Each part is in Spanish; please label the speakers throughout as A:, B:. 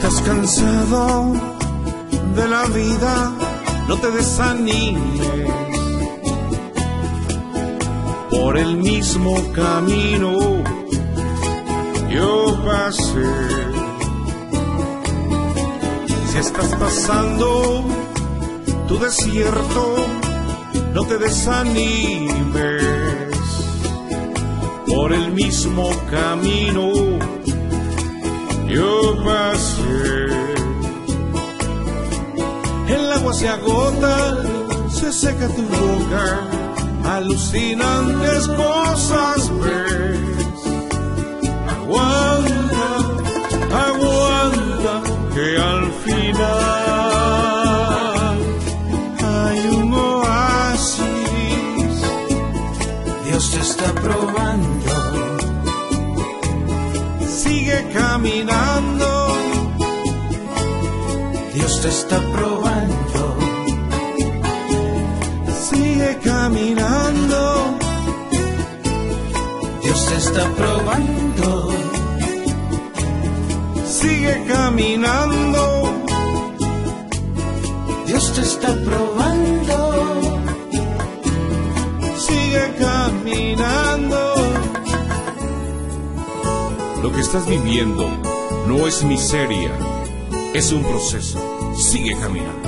A: estás cansado de la vida, no te desanimes. Por el mismo camino yo pasé. Si estás pasando tu desierto, no te desanimes. Por el mismo camino yo pasé. El agua se agota, se seca tu boca, alucinantes cosas ves. Aguanta, aguanta, que al final hay un oasis.
B: Dios te está probando.
A: Sigue caminando.
B: Dios te está probando.
A: Sigue caminando.
B: Dios te está probando.
A: Sigue caminando.
B: Dios te está probando.
A: Sigue caminando. Lo que estás viviendo no es miseria, es un proceso. Sigue caminando.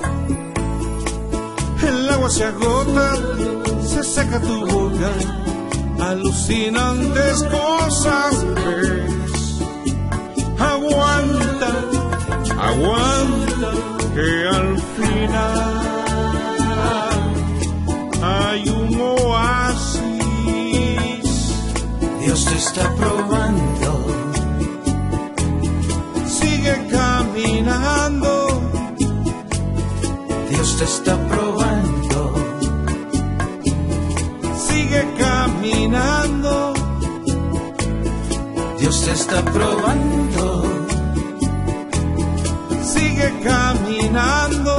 A: El agua se agota, se seca tu boca, alucinantes cosas ves. Aguanta, aguanta, que al final hay un oasis.
B: Dios te está probando.
A: Sigue caminando.
B: Dios te está probando.
A: Sigue caminando.
B: Dios te está probando.
A: Sigue caminando.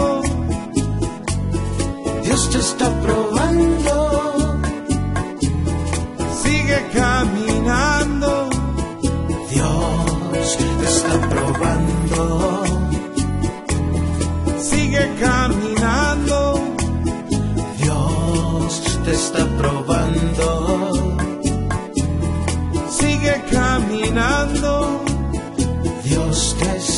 B: Dios te está probando.
A: Sigue caminando.
B: Dios te está probando.
A: Sigue caminando.
B: Dios te está probando.
A: Sigue caminando.
B: Dios te